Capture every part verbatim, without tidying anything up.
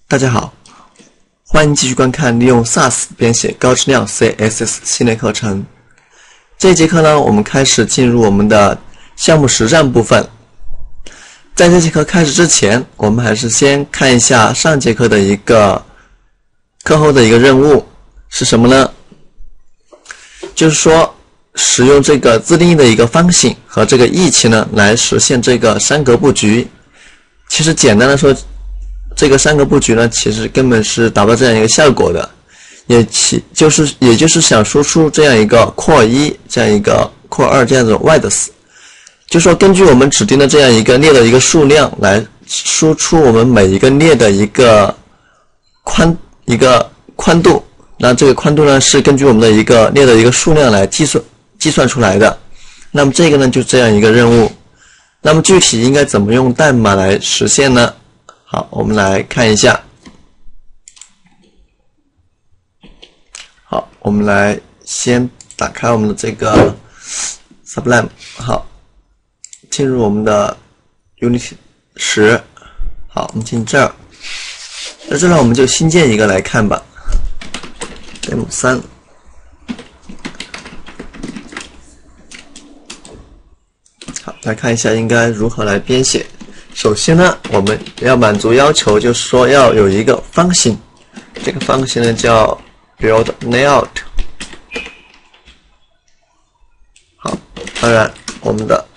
大家好，欢迎继续观看利用 S A S 编写高质量 C S S 系列课程。这一节课呢，我们开始进入我们的项目实战部分。在这节课开始之前，我们还是先看一下上节课的一个课后的一个任务是什么呢？就是说，使用这个自定义的一个方形和这个义气呢，来实现这个三格布局。其实简单的说，这个三格布局呢，其实根本是达不到这样一个效果的，也其就是也就是想输出这样一个 core 一这样一个 core 二这样一种 width， 就说根据我们指定的这样一个列的一个数量来输出我们每一个列的一个宽一个宽度，那这个宽度呢是根据我们的一个列的一个数量来计算计算出来的。那么这个呢就这样一个任务，那么具体应该怎么用代码来实现呢？好，我们来看一下。好，我们来先打开我们的这个 Sublime， 好，进入我们的 Unity 十，好，我们进这儿，在这儿我们就新建一个来看吧 ，Demo 三，好，来看一下应该如何来编写。首先呢，我们要满足要求，就是说要有一个方形，这个方形呢叫 build layout。好，当然我们的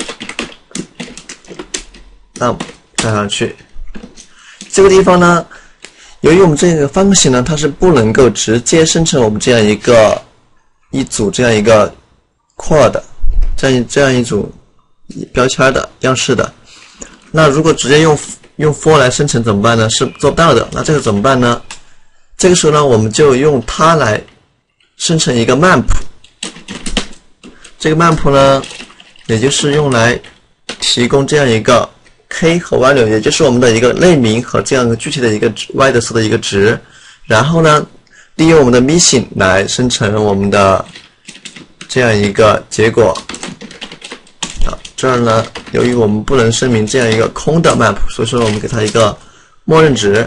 num 加上去。这个地方呢，由于我们这个方形呢，它是不能够直接生成我们这样一个一组这样一个 core 的，这样这样一组标签的样式的。那如果直接用用 for 来生成怎么办呢？是做不到的。那这个怎么办呢？这个时候呢，我们就用它来生成一个 map。这个 map 呢，也就是用来提供这样一个 k 和 value， 也就是我们的一个类名和这样一个具体的一个 width 的一个值。然后呢，利用我们的 mission 来生成我们的这样一个结果。这儿呢，由于我们不能声明这样一个空的 map， 所以说我们给它一个默认值。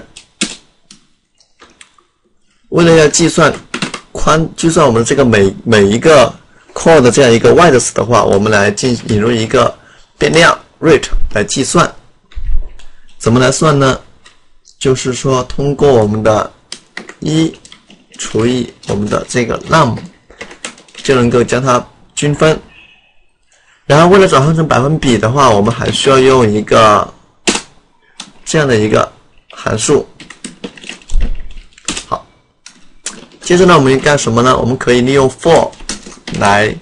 为了要计算宽，计算我们这个每每一个 core 的这样一个 width 的话，我们来进引入一个变量 rate 来计算。怎么来算呢？就是说通过我们的一除以我们的这个 num， 就能够将它均分。然后为了转换成百分比的话，我们还需要用一个这样的一个函数。好，接着呢，我们干什么呢？我们可以利用 for 来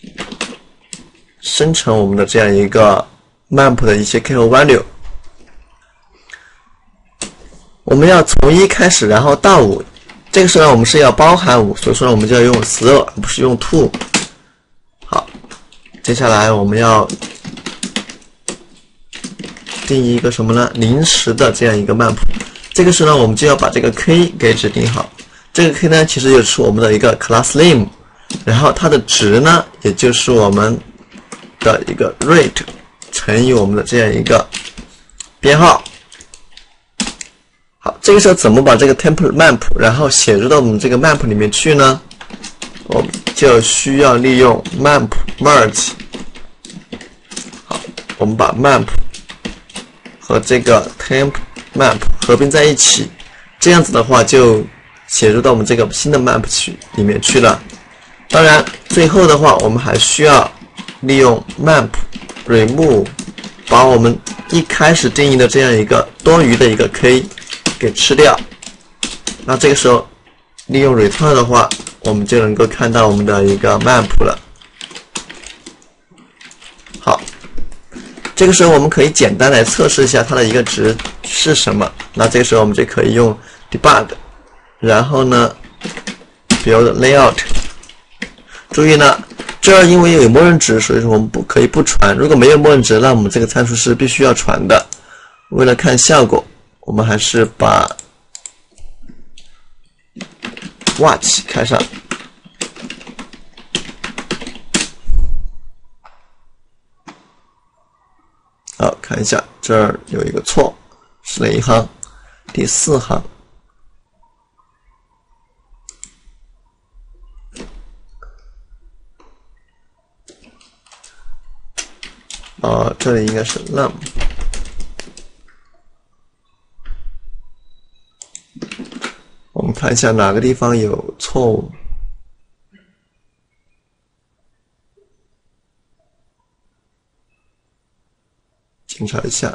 生成我们的这样一个 map 的一些 k 和 value。我们要从一开始，然后到五。这个时候呢，我们是要包含五，所以说呢，我们就要用十二，而不是用 to。接下来我们要定义一个什么呢？临时的这样一个 map。这个时候呢，我们就要把这个 k 给指定好。这个 k 呢，其实就是我们的一个 class name， 然后它的值呢，也就是我们的一个 rate 乘以我们的这样一个编号。好，这个时候怎么把这个 template map 然后写入到我们这个 map 里面去呢？我们就需要利用 map merge。好，我们把 map 和这个 temp map 合并在一起，这样子的话就写入到我们这个新的 map 去里面去了。当然，最后的话我们还需要利用 map remove 把我们一开始定义的这样一个多余的一个 k 给吃掉。那这个时候利用 return 的话，我们就能够看到我们的一个 map 了。好，这个时候我们可以简单来测试一下它的一个值是什么。那这个时候我们就可以用 debug， 然后呢 build layout。注意呢，这儿因为有默认值，所以说我们不可以不传。如果没有默认值，那我们这个参数是必须要传的。为了看效果，我们还是把watch 开上。好，看一下这儿有一个错，是哪一行？第四行呃，这里应该是 num。我们看一下哪个地方有错误。检查一下。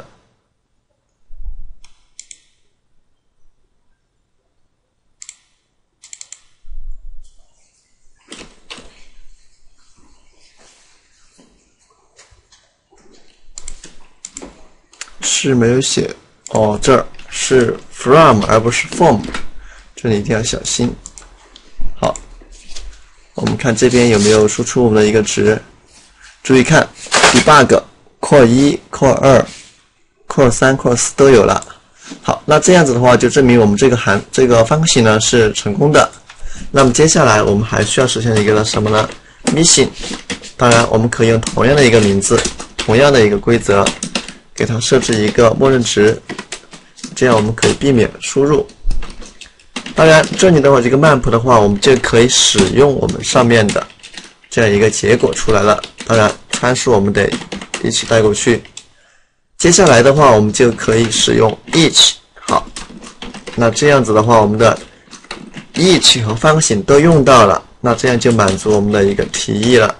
是没有写哦，这儿是 from 而不是 from， 这里一定要小心。好，我们看这边有没有输出我们的一个值，注意看 debug core 一 core 二 core 三 core 四都有了。好，那这样子的话就证明我们这个函这个function呢是成功的。那么接下来我们还需要实现一个什么呢 ？mission。当然，我们可以用同样的一个名字，同样的一个规则。给它设置一个默认值，这样我们可以避免输入。当然，这里的话，这个 map 的话，我们就可以使用我们上面的这样一个结果出来了。当然，参数我们得一起带过去。接下来的话，我们就可以使用 each。好，那这样子的话，我们的 each 和function都用到了，那这样就满足我们的一个提议了。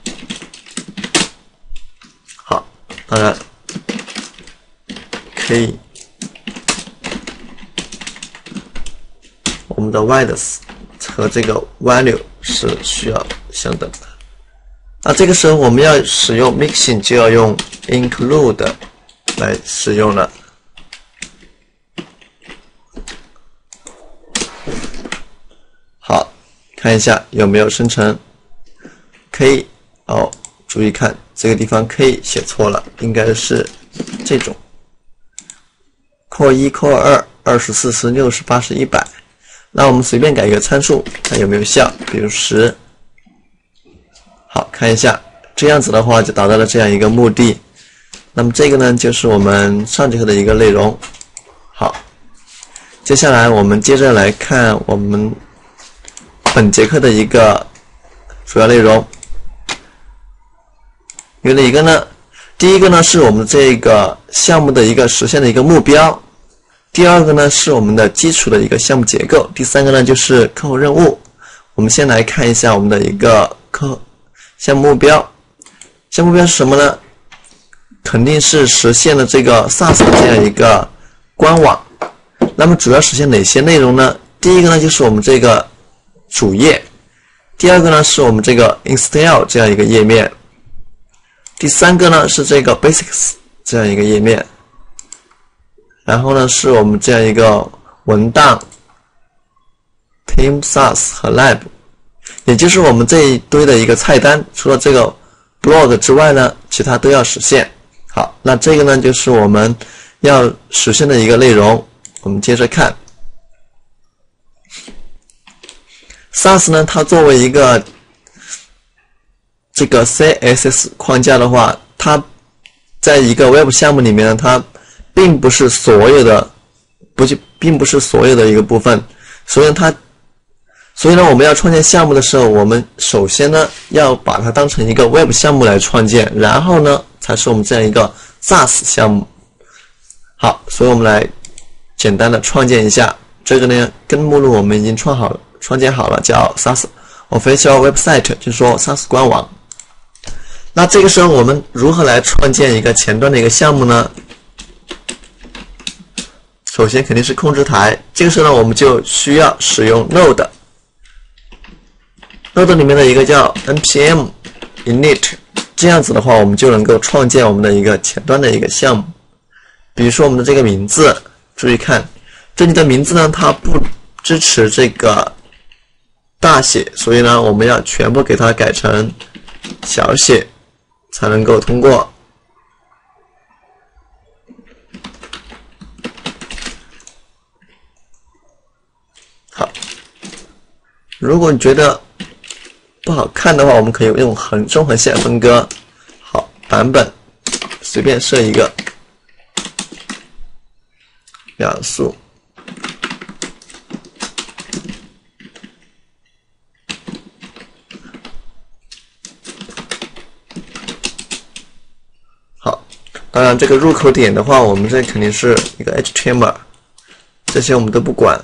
好，当然。可以，我们的 width 和这个 value 是需要相等的。那这个时候我们要使用 mixing 就要用 include 来使用了。好，看一下有没有生成。可以哦，注意看这个地方 k 写错了，应该是这种。core 一 core 二 二十四十六十八十一百，那我们随便改一个参数，看有没有效，比如十。好，看一下，这样子的话就达到了这样一个目的。那么这个呢，就是我们上节课的一个内容。好，接下来我们接着来看我们本节课的一个主要内容。有哪一个呢？第一个呢是我们这个项目的一个实现的一个目标，第二个呢是我们的基础的一个项目结构，第三个呢就是客户任务。我们先来看一下我们的一个客项目目标，项目目标是什么呢？肯定是实现了这个 SaaS 的这样一个官网。那么主要实现哪些内容呢？第一个呢就是我们这个主页，第二个呢是我们这个 install 这样一个页面。第三个呢是这个 basics 这样一个页面，然后呢是我们这样一个文档 Team SaaS 和 Lab， 也就是我们这一堆的一个菜单，除了这个 blog 之外呢，其他都要实现。好，那这个呢就是我们要实现的一个内容。我们接着看 SaaS 呢，它作为一个这个 C S S 框架的话，它在一个 Web 项目里面呢，它并不是所有的，不就并不是所有的一个部分，所以它，所以呢，我们要创建项目的时候，我们首先呢要把它当成一个 Web 项目来创建，然后呢才是我们这样一个 SaaS 项目。好，所以我们来简单的创建一下，这个呢根目录我们已经创好了，创建好了，叫 SaaS Official Website， 就是说 SaaS 官网。那这个时候我们如何来创建一个前端的一个项目呢？首先肯定是控制台，这个时候呢我们就需要使用 Node， Node 里面的一个叫 npm init， 这样子的话我们就能够创建我们的一个前端的一个项目。比如说我们的这个名字，注意看这里的名字呢它不支持这个大写，所以呢我们要全部给它改成小写才能够通过。好，如果你觉得不好看的话，我们可以用横中横线分割。好，版本随便设一个描述。好， 当然，这个入口点的话，我们这肯定是一个 H T M L， 这些我们都不管。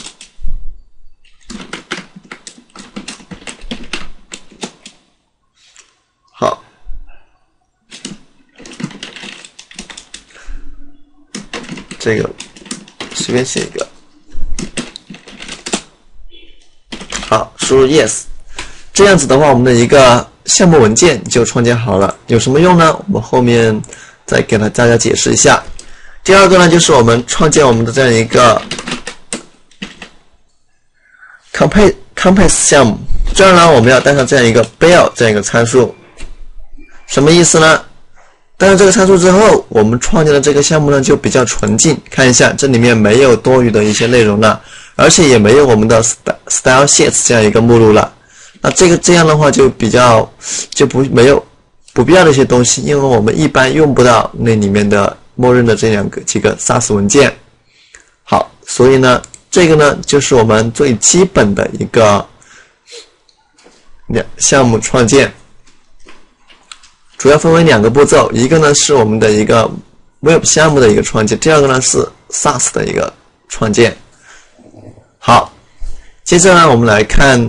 好，这个随便写一个。好，输入 yes， 这样子的话，我们的一个项目文件就创建好了。有什么用呢？我们后面再给大家解释一下。第二个呢，就是我们创建我们的这样一个 compass compass 项目。这儿呢，我们要带上这样一个 bell 这样一个参数。什么意思呢？带上这个参数之后，我们创建的这个项目呢就比较纯净。看一下，这里面没有多余的一些内容了，而且也没有我们的 style sheets 这样一个目录了。那这个这样的话就比较就不没有不必要的一些东西，因为我们一般用不到那里面的默认的这两个几个 S A S 文件。好，所以呢，这个呢就是我们最基本的一个两项目创建，主要分为两个步骤，一个呢是我们的一个 Web 项目的一个创建，第二个呢是 S A S 的一个创建。好，接着呢我们来看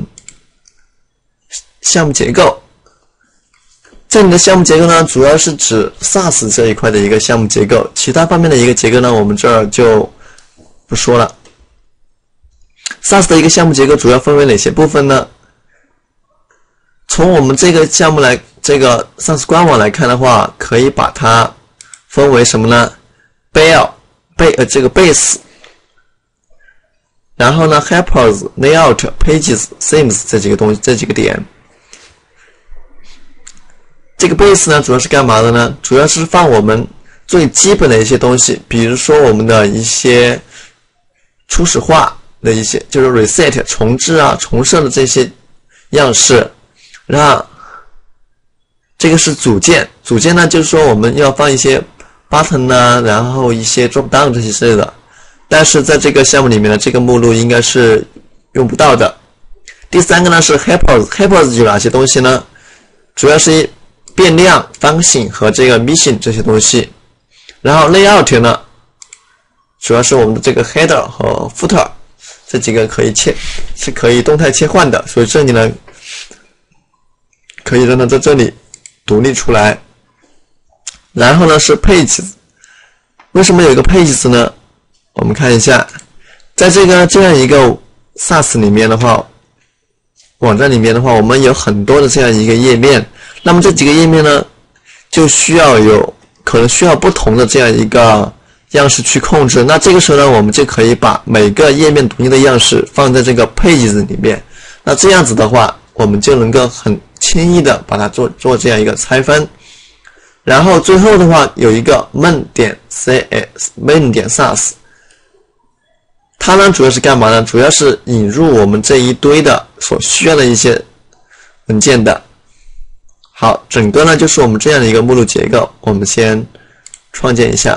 项目结构。这里的项目结构呢，主要是指 S A S 这一块的一个项目结构，其他方面的一个结构呢，我们这儿就不说了。S A S 的一个项目结构主要分为哪些部分呢？从我们这个项目来，这个 S A S 官网来看的话，可以把它分为什么呢 ？Bell 贝呃这个 base， 然后呢 Helpers、Layout、Pages、Themes 这几个东西，这几个点。这个 base 呢，主要是干嘛的呢？主要是放我们最基本的一些东西，比如说我们的一些初始化的一些，就是 reset 重置啊、重设的这些样式。那这个是组件，组件呢就是说我们要放一些 button 啊，然后一些 drop down 这些之类的。但是在这个项目里面呢，这个目录应该是用不到的。第三个呢是 helpers，helpers 有哪些东西呢？主要是变量、function 和这个 mission 这些东西。然后 layout 呢，主要是我们的这个 header 和 footer 这几个可以切，是可以动态切换的，所以这里呢可以让它在这里独立出来。然后呢是 pages， 为什么有一个 pages 呢？我们看一下，在这个这样一个 S A S 里面的话，网站里面的话，我们有很多的这样一个页面。那么这几个页面呢，就需要有可能需要不同的这样一个样式去控制。那这个时候呢，我们就可以把每个页面独立的样式放在这个 pages 里面。那这样子的话，我们就能够很轻易的把它做做这样一个拆分。然后最后的话有一个 main 点 cs main 点 S A S， 它呢主要是干嘛呢？主要是引入我们这一堆的所需要的一些文件的。好，整个呢就是我们这样的一个目录结构，我们先创建一下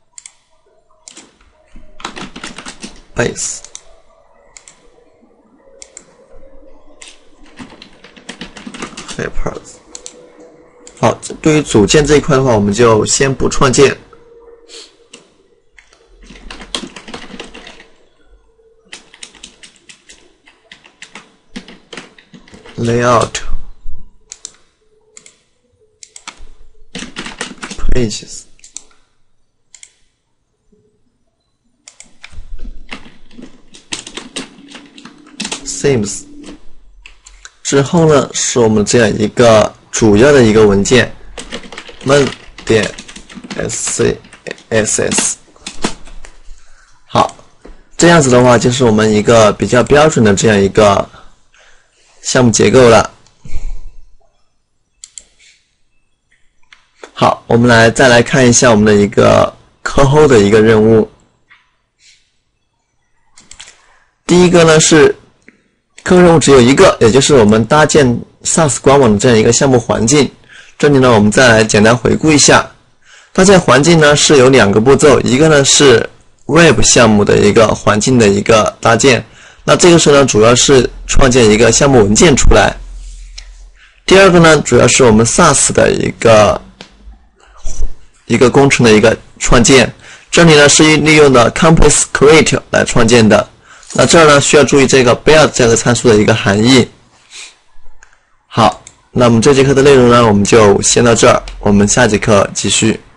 base。Helpers。好，对于组件这一块的话，我们就先不创建。Layout。Pages， Themes 之后呢，是我们这样一个主要的一个文件 main 点 css。好，这样子的话就是我们一个比较标准的这样一个项目结构了。好，我们来再来看一下我们的一个课后的一个任务。第一个呢是课后任务只有一个，也就是我们搭建 S A S 官网的这样一个项目环境。这里呢，我们再来简单回顾一下，搭建环境呢是有两个步骤，一个呢是 Web 项目的一个环境的一个搭建，那这个时候呢主要是创建一个项目文件出来。第二个呢主要是我们 S A S 的一个一个工程的一个创建。这里呢是利用的 complex create 来创建的。那这儿呢需要注意这个 build 这个参数的一个含义。好，那我们这节课的内容呢，我们就先到这儿，我们下节课继续。